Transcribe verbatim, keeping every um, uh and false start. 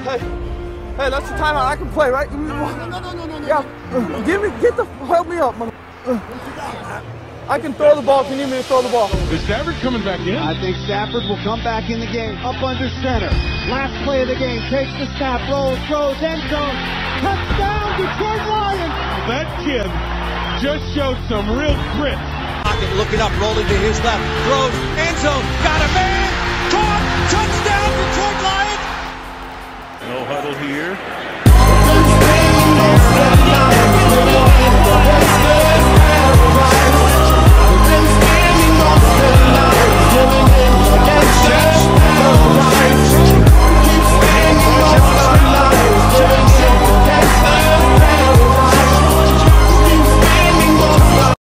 Hey, hey, that's the timeout. I can play, right? Give me the ball. No, no, no, no, no. Yeah, uh, give me, get the, help me up, man. Uh, I can throw the ball if you need me to throw the ball. Is Stafford coming back in? I think Stafford will come back in the game. Up under center. Last play of the game. Takes the snap. Rolls, throws, end zone. Touchdown, Detroit Lions. That kid just showed some real grit. Pocket looking up, rolling to his left. Throws, end zone. Got a man. Caught. Touchdown, Detroit Lions. No huddle here.